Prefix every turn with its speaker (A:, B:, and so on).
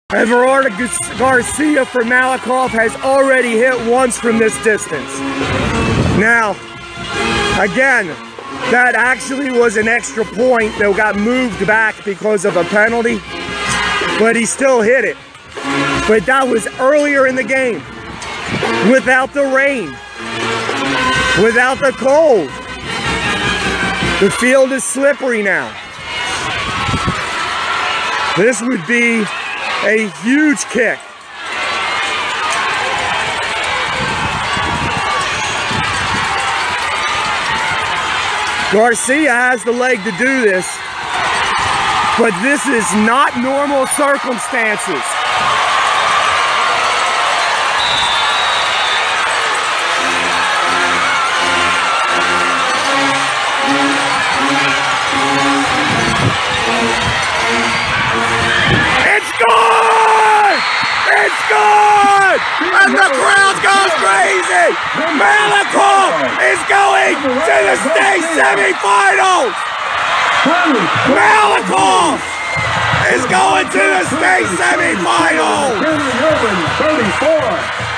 A: Everardo Garcia for Malakoff has already hit once from this distance. Now, again, that actually was an extra point that got moved back because of a penalty, but he still hit it. But that was earlier in the game, without the rain, without the cold. The field is slippery now. This would be a huge kick. Garcia has the leg to do this, but this is not normal circumstances. It's good! It's good! And the crowd goes crazy! Malakoff is going to the state semifinals! Malakoff is going to the state semifinals!
B: 34.